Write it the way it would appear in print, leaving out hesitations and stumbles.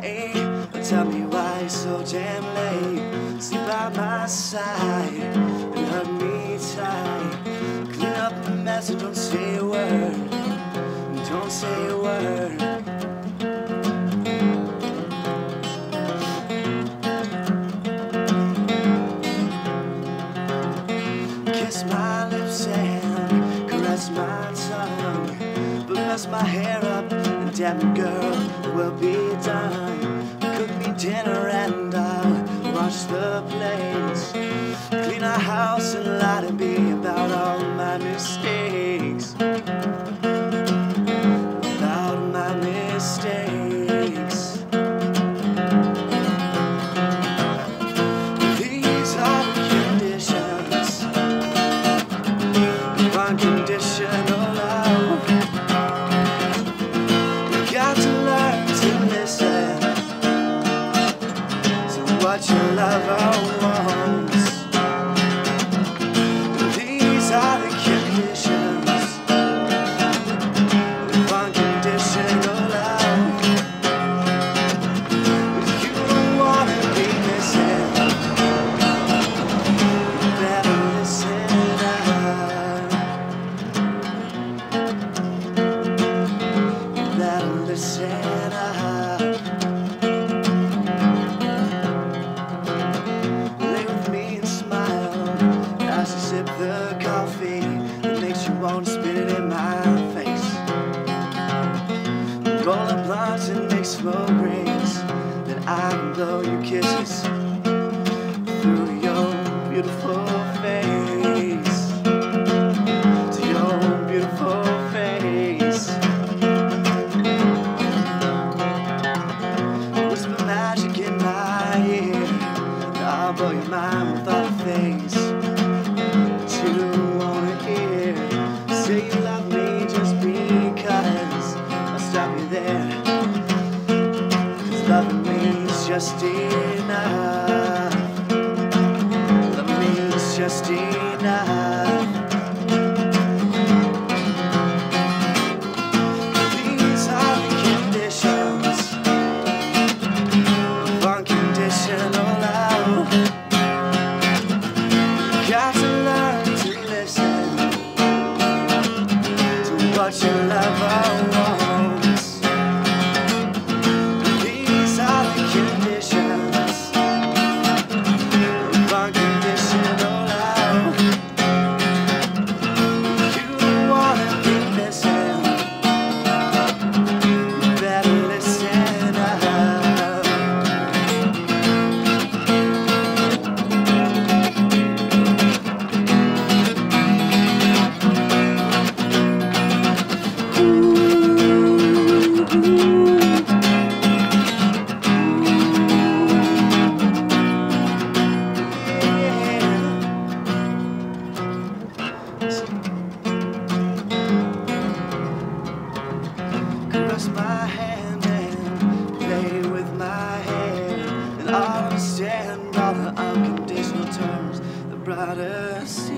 day. Tell me why you're so damn late. Sleep by my side and hug me tight. Clean up the mess and don't say a word. Don't say a word. Kiss my lips and caress my tongue, but mess my hair up and damn it, girl, it will be done. Cook me dinner and I'll wash the plates. Clean our house and lie to me about all my mistakes. About my mistakes. These are the conditions of unconditional love. You got to learn to listen to what your lover wants. These are the conditions of unconditional love. If you don't wanna be missing, you better listen up. You better listen up. Lay with me and smile as you sip the coffee that makes you want to spit it in my face. Roll up blunts and make smoke rings, then I can blow your kisses through your beautiful face. To your beautiful face. Whisper magic in my ear, and I'll blow your mind with all the things that you wanna hear. Say you love me just because I'll stop you there, 'cause loving me is just enough. Loving me is just enough. These are the conditions of unconditional love. You got to learn to listen to what your lover wants. These are the conditions of unconditional love. If you don't wanna be missing, you better listen up. Caress my hand and play with my hair, and I'll understand all the unconditional terms that brought us here.